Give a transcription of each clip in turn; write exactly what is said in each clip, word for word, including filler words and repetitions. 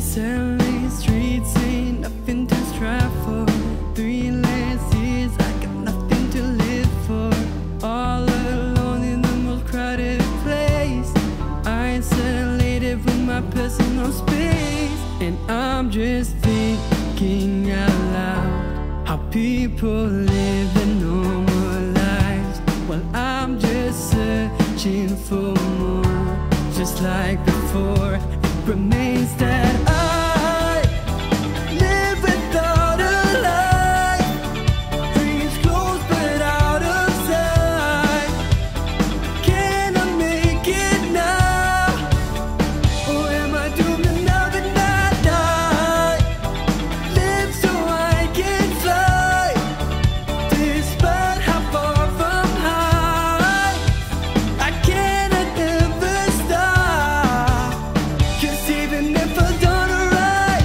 These L A streets ain't nothing to strive for. Three last years, I got nothing to live for. All alone in the most crowded place, isolated from my personal space. And I'm just thinking out loud how people live their normal lives, while I'm just searching for more. Just like before, it remains that I live without a light. Dreams close but out of sight. Can I make it now? Or am I doomed another night? I live so I can fly, despite how far from high. I cannot ever stop, 'cause even if I've done it right,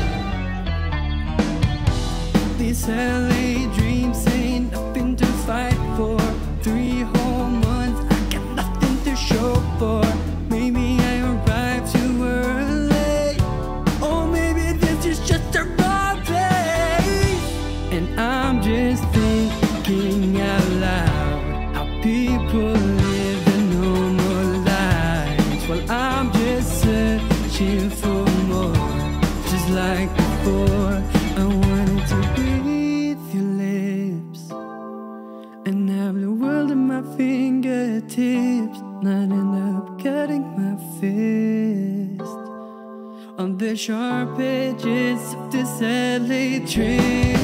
these L A dreams ain't nothing to fight for. Three whole months, I got nothing to show for. Maybe I arrived too early, or maybe this is just a wrong place. And I'm just thinking out loud how people live their normal lives, while I'm just searching for more. Just like before, I wanted to breathe your lips and have the world at my fingertips, not end up cutting my fist on the sharp edges of this L A trip.